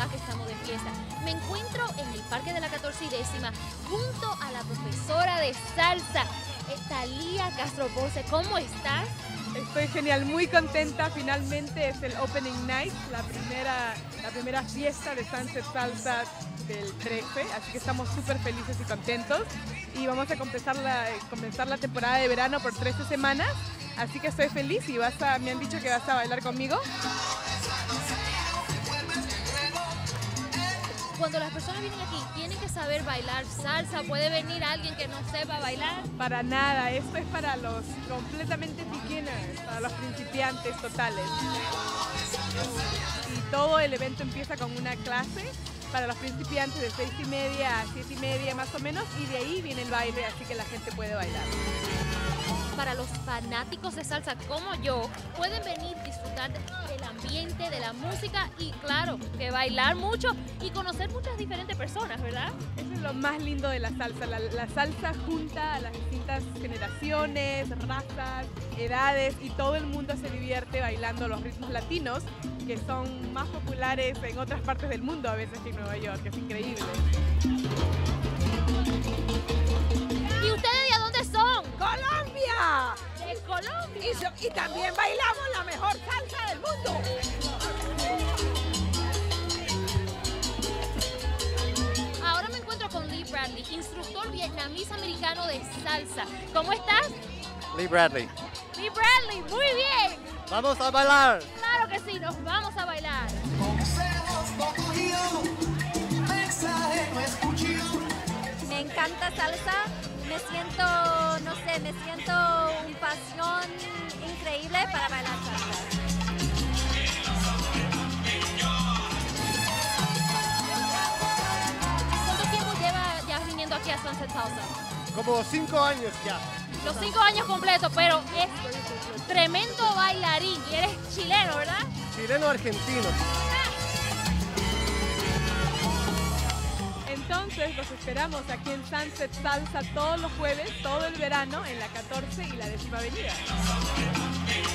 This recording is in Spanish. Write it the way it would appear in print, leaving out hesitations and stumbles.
verdad que estamos de fiesta. Me encuentro en el Parque de la 14 y décima junto a la profesora de salsa, Thalía Castro Ponce. ¿Cómo estás? Estoy genial, muy contenta. Finalmente es el Opening Night, la primera fiesta de Sunset Salsa del 13, así que estamos súper felices y contentos. Y vamos a comenzar la temporada de verano por 13 semanas, así que estoy feliz y me han dicho que vas a bailar conmigo. Cuando las personas vienen aquí, ¿tienen que saber bailar salsa? ¿Puede venir alguien que no sepa bailar? Para nada, esto es para los completamente beginners, para los principiantes totales. Y todo el evento empieza con una clase para los principiantes de 6:30 a 7:30 más o menos, y de ahí viene el baile, así que la gente puede bailar. Para los fanáticos de salsa como yo, pueden venir a disfrutar del ambiente, de la música y claro, que bailar mucho y conocer muchas diferentes personas, ¿verdad? Eso es lo más lindo de la salsa. La salsa junta a las distintas generaciones, razas, edades, y todo el mundo se divierte bailando los ritmos latinos, que son más populares en otras partes del mundo a veces que en Nueva York. Es increíble. ¿Y ustedes de dónde son? ¡Colombia! ¡De Colombia! Y también bailamos la mejor salsa del mundo. Ahora me encuentro con Lee Bradley, instructor vietnamís-americano de salsa. ¿Cómo estás? Lee Bradley. Lee Bradley, muy bien. ¡Vamos a bailar! Claro que sí, nos vamos a bailar. Me encanta salsa, me siento una pasión increíble para bailar salsa. ¿Cuánto tiempo lleva ya viniendo aquí a Sunset Salsa? Como 5 años ya. Los 5 años completos, pero es tremendo bailarín y eres chileno, ¿verdad? Chileno-argentino. Entonces los esperamos aquí en Sunset Salsa todos los jueves, todo el verano, en la 14 y la 10ª Avenida.